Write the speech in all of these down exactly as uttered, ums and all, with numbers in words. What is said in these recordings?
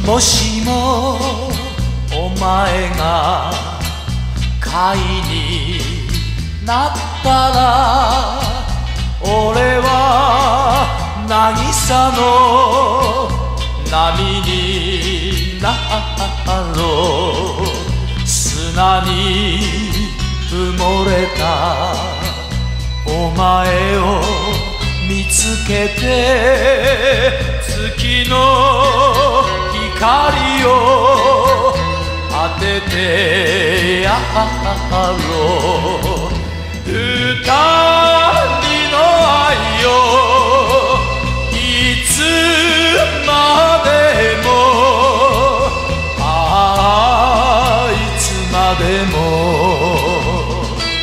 もしもお前が貝になったら俺は渚の波になろう。砂に埋もれたお前を見つけて月の光を当ててやろう。二人の愛をいつまでも、ああいつまでも。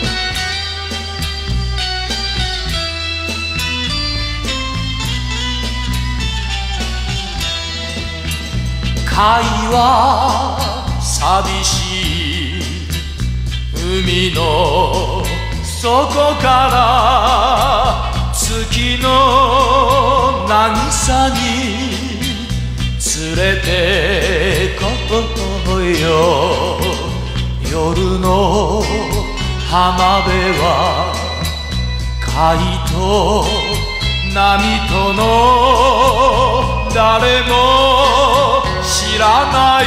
貝は寂しい海の底から月の渚に連れてこうよ。夜の浜辺は貝と波との誰も知らない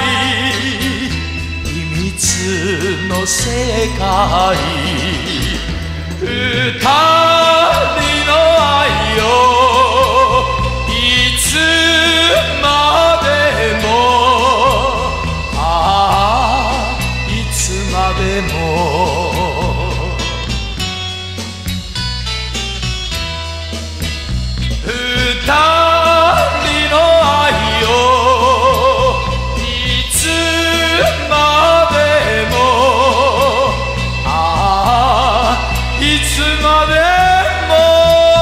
秘密の世界。二人の愛をいつまでも、ああいつまでも。二人の愛をいつまでも、ああいつまでも。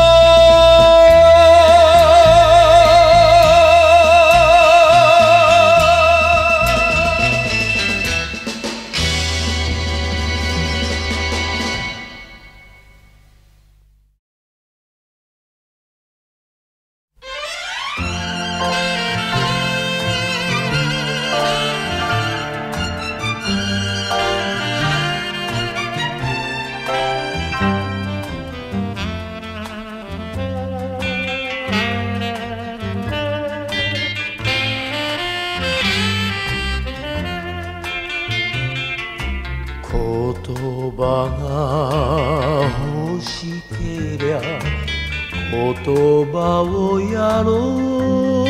言葉が欲しけりゃ言葉をやろう。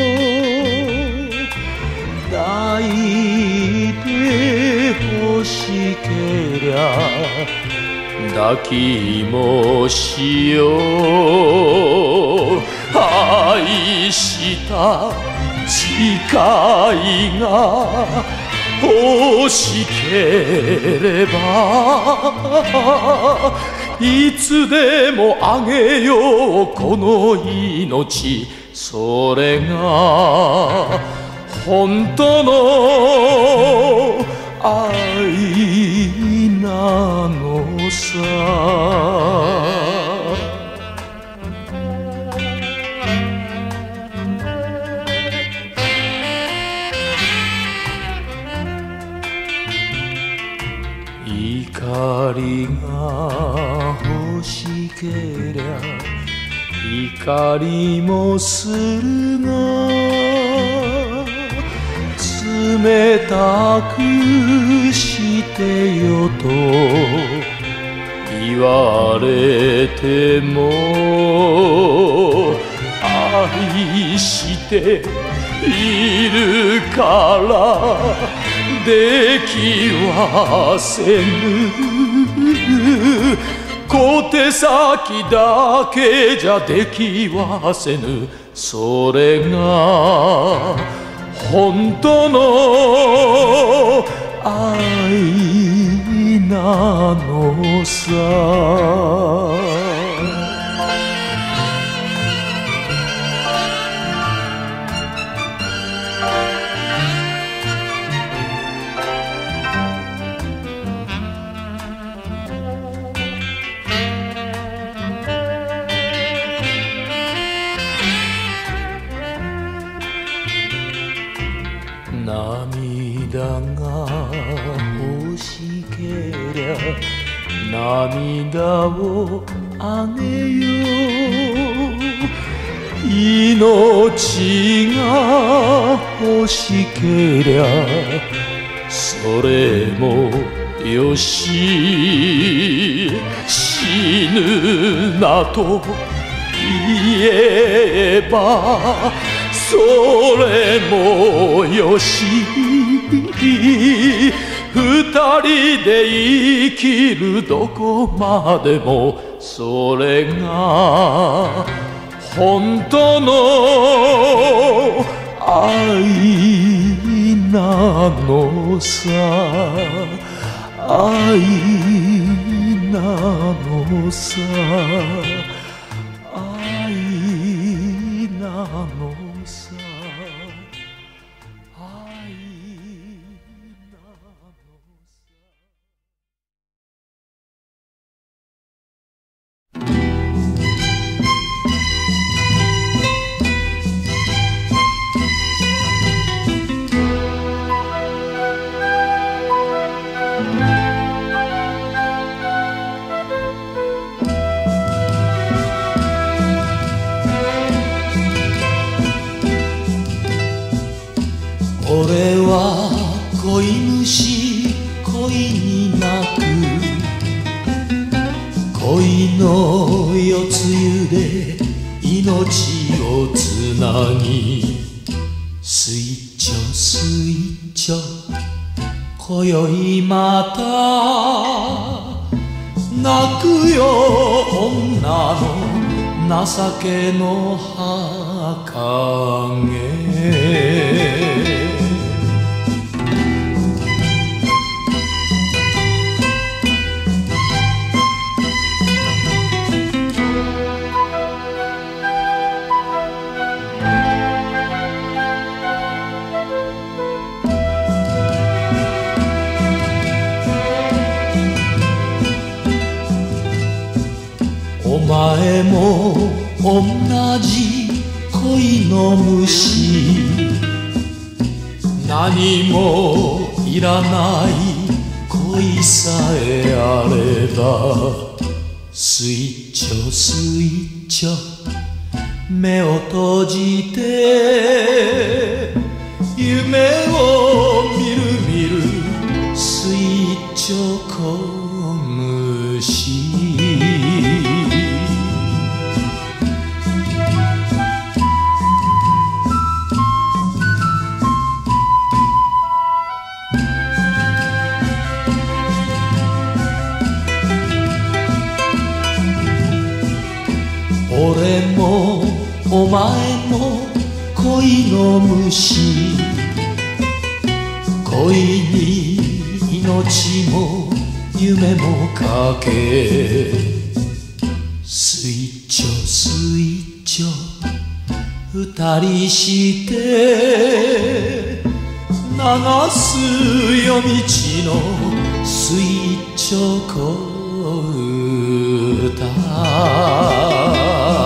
抱いて欲しけりゃ抱きもしよう。愛した誓いが欲しければいつでもあげようこの命。それが本当の愛なのさ。光が欲しけりゃ光もするが冷たくしてよと言われても愛しているからできはせぬ。小手先だけじゃできはせぬ。それが本当の愛なのさ。 涙をあげよう。命が欲しけりゃそれもよし、死ぬなと言えばそれもよし。二人で生きるどこまでもそれが本当の愛なのさ。愛なのさ。愛なのさ。俺は恋虫恋に泣く、恋の夜露で命をつなぎ、水中水中今宵また泣くよ女の情けの儚げ。お前も同じ恋の虫、何もいらない恋さえあれば、水中水中目を閉じて夢を見る見る水中小虫。俺もお前も恋の虫、恋に命も夢もかけ、水中水中二人して流す夜道の水中小歌。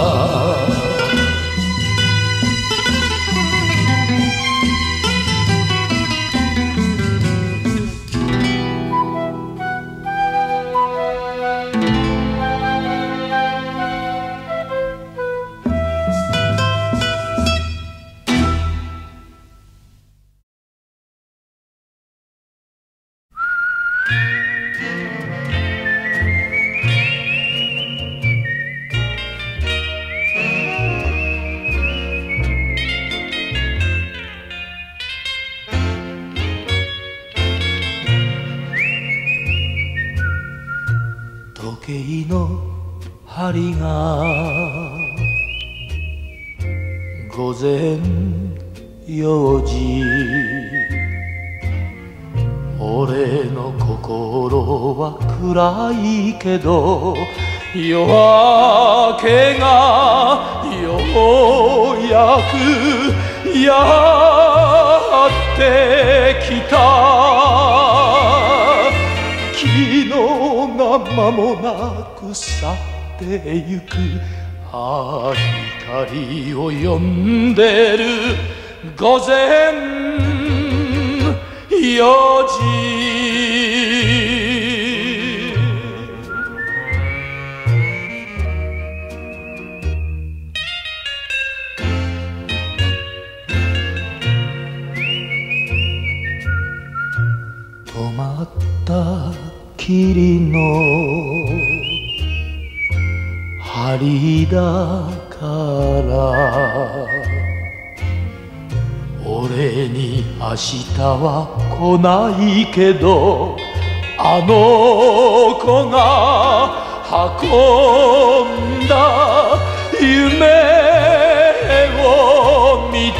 時計の針が午前よじ、俺の心は暗いけど夜明けがようやくやってきた。昨日が間もなく去ってゆく、ああ光を呼んでる午前よじ。 たきりの針だから俺に明日は来ないけどあの子が運んだ夢を見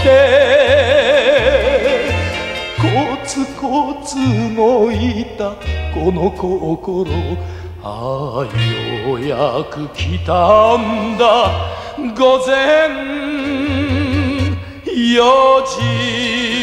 てコツコツ動いたこの心ああようやく来たんだ午前よじ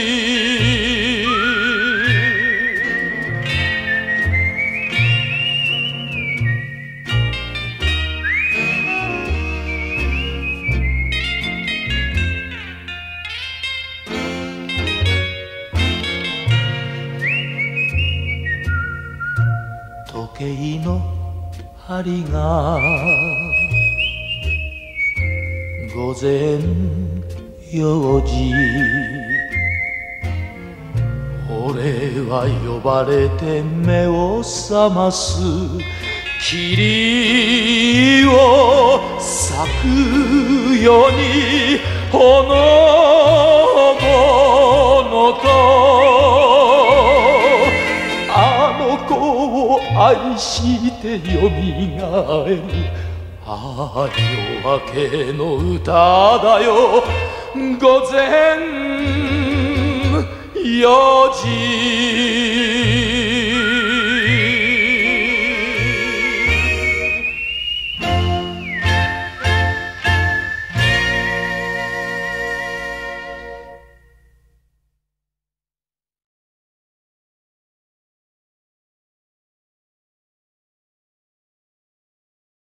時計の針が午前よじ俺は呼ばれて目を覚ます霧を咲くようにほのぼのとあの子を愛してよみがえるああ夜明けの歌だよ午前よじ